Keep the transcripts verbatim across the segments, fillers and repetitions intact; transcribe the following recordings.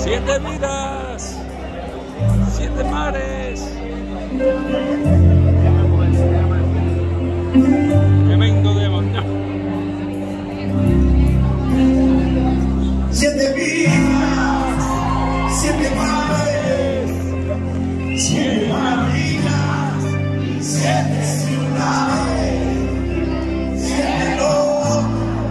Siete vidas, siete mares. Tremendo demonio. Siete vidas, siete mares, siete maravillas, siete ciudades, siete lobos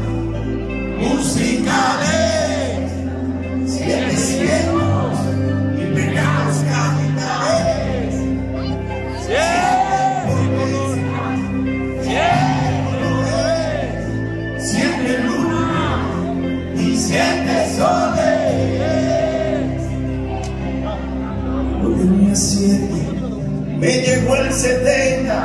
musicales, siete cielos y pecados capitales, siete colores, siete colores, siete lunas y siete soles. Yo tenía siete, me llegó el setenta,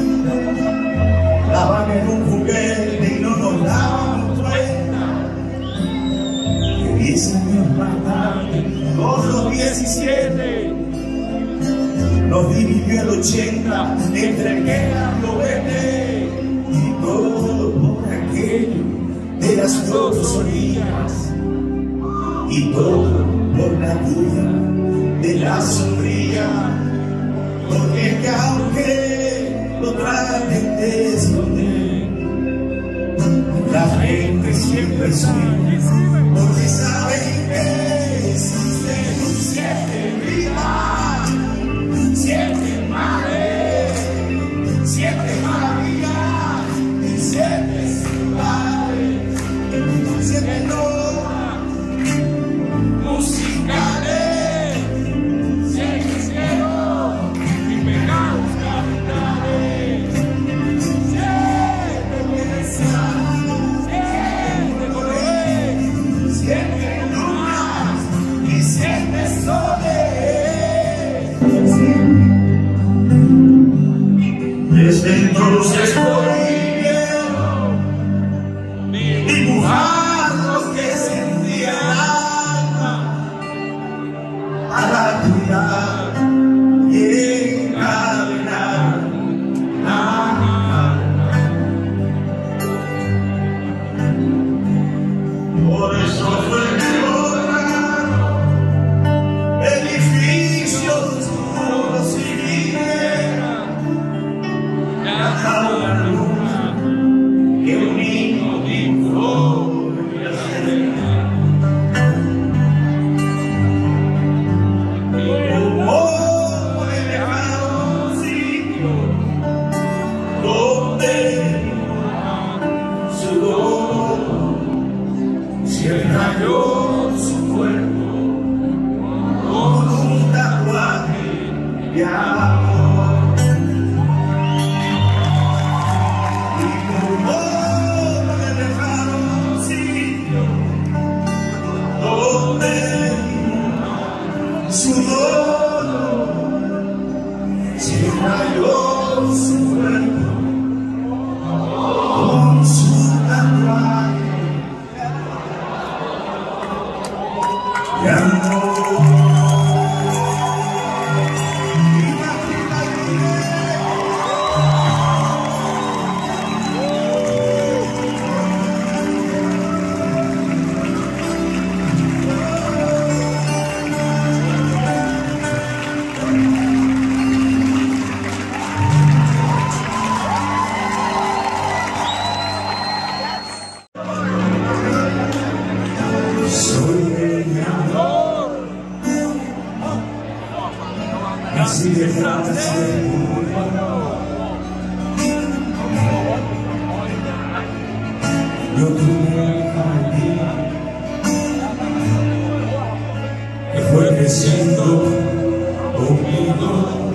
daban en un juguete y no nos dábamos cuenta. Que diez años más tarde, con los diecisiete, nos dividió el ochenta entre que lo vete y todo por aquello de las dos orillas, y todo por la duda de la sombrilla, porque que aunque lo traten de esconder, la gente siempre sueña, porque saben que existen siete vidas, siete mares, siete maravillas y siete ciudades, siete notas musicales, siete cielos y pecados capitales, siete bellezas, siete colores, siete lunas y siete soles. Desde entonces voy dibujar lo que sentía el alma a la actividad y encadenar la alma. Por eso fue que lograron edificios puros y vivieran bajo la luna que un niño dibujó en la arena. Y como me dejaron sitio donde sudor se rayó su cuerpo con un tatuaje de amor. Y como me dejaron sitio donde su dolor se rayó su cuerpo con su tatuaje de amor. Soy el amor, así de frase. Yo tuve el jardín que fue creciendo conmigo.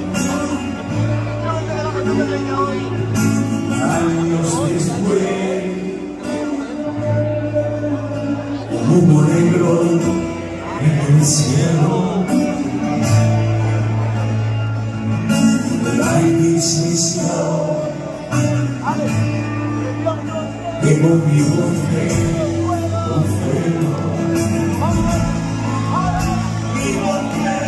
Años después, un humo negro en el cielo, la iniciación que movió con fuego. Y volví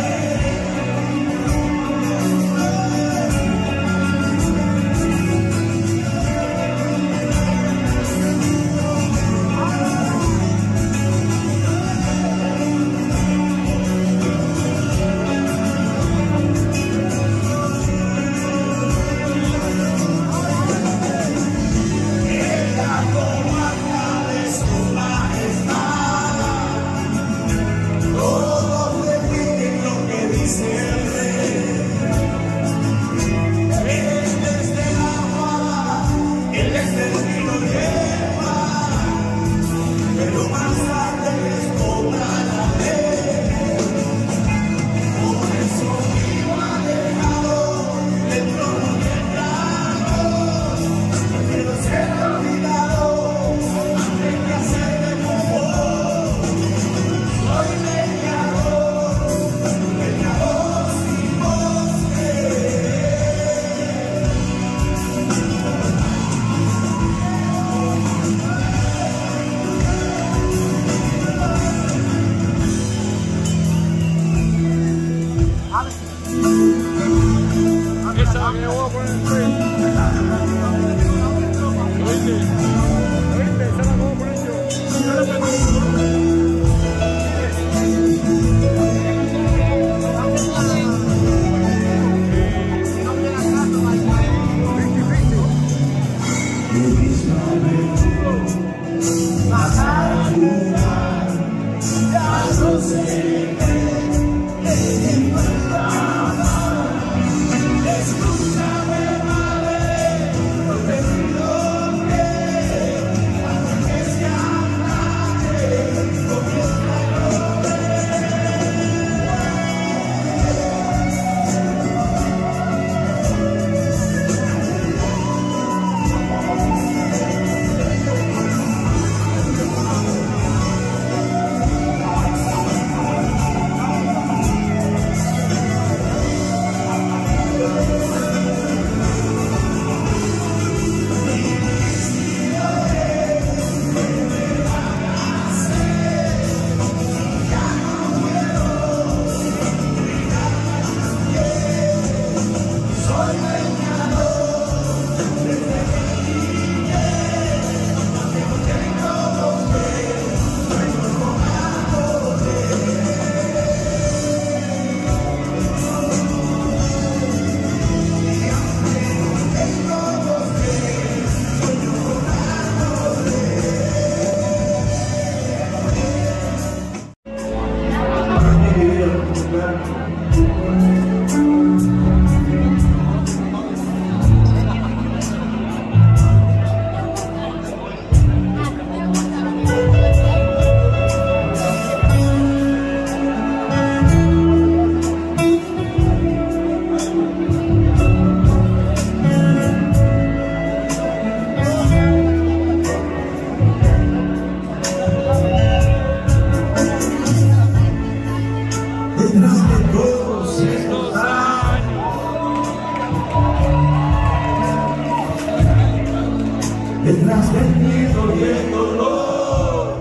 detrás del miedo y el dolor,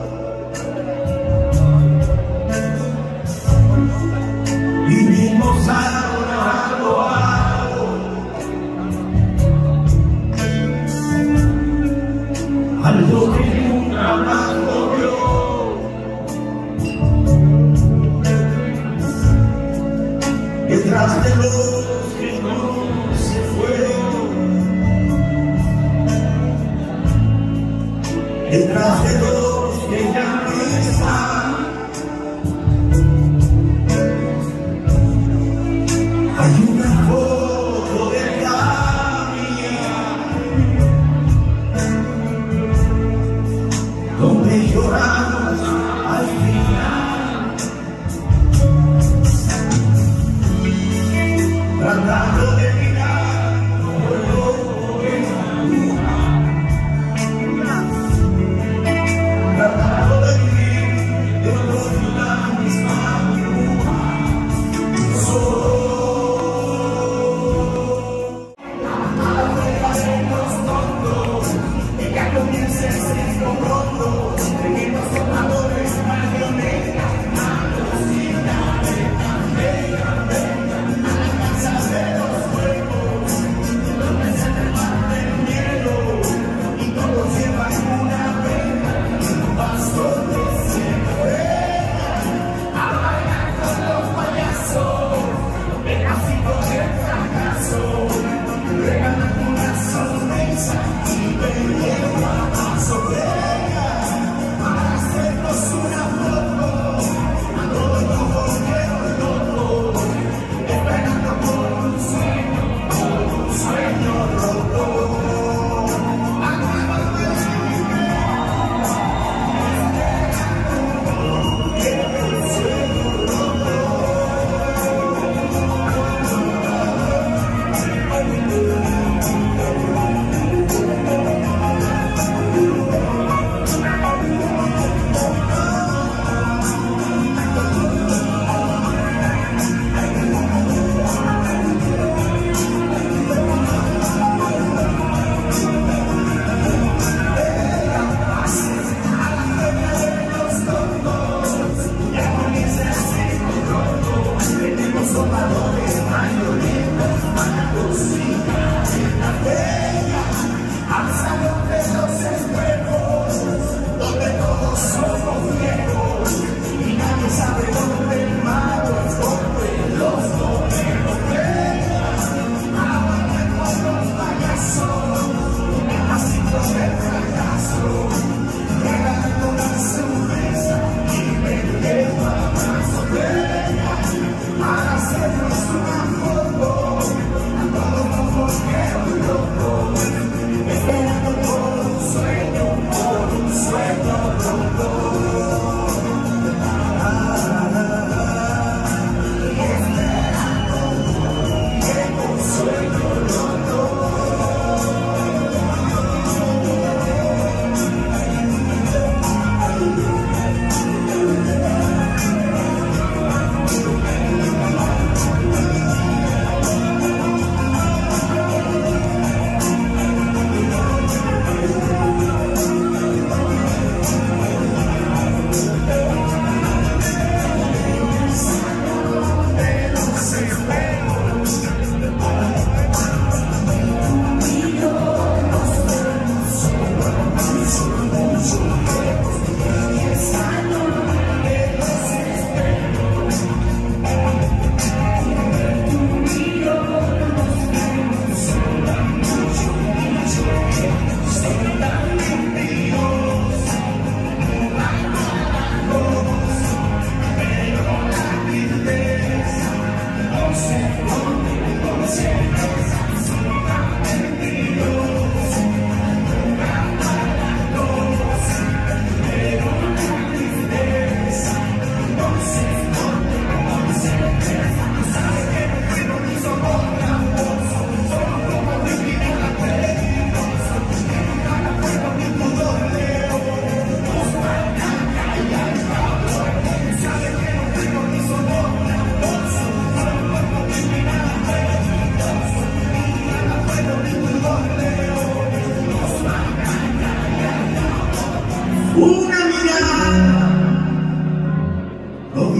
vivimos adorando algo, algo que nunca más volvió. Detrás de los que no se fueron, detrás de los que ya no están, hay una foto de la mía, donde lloramos al final.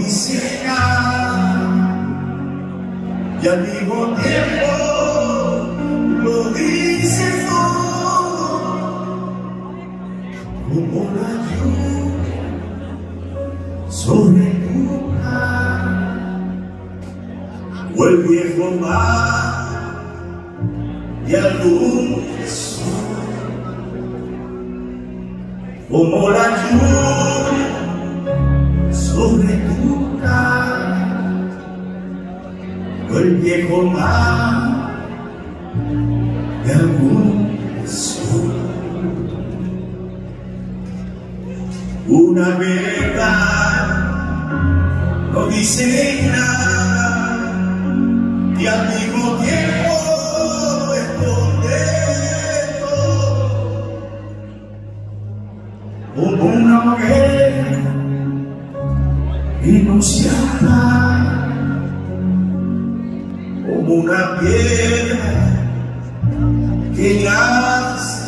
dice nada y al mismo tiempo lo dice todo, como la lluvia sobre tu cara o el viejo mar y al luz, como la lluvia sobre tu cara o el viejo mar de algún sol. Una verdad no dice nada y al mismo tiempo esconde todo, como una hoguera y no se apaga, como una piedra que nace.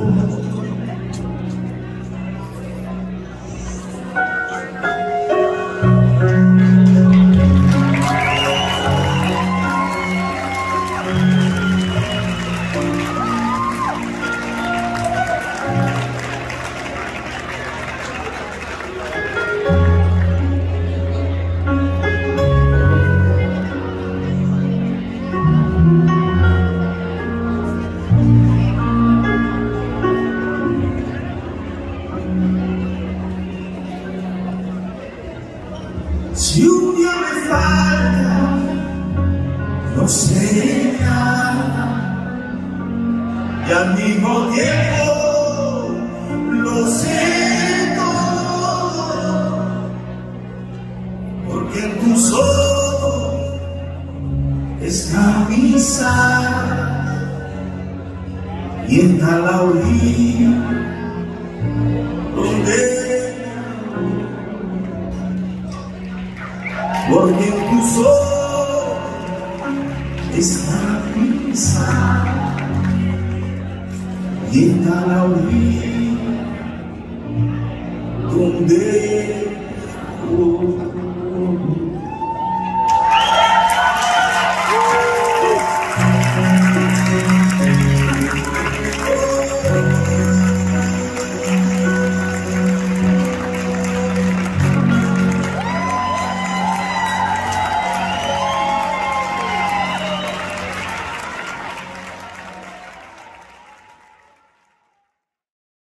Si un día me falta, no sé nada y al mismo tiempo lo sé todo, porque en tus ojos está mi sal y está la orilla donde, porque en tus ojos está mi sal y está la orilla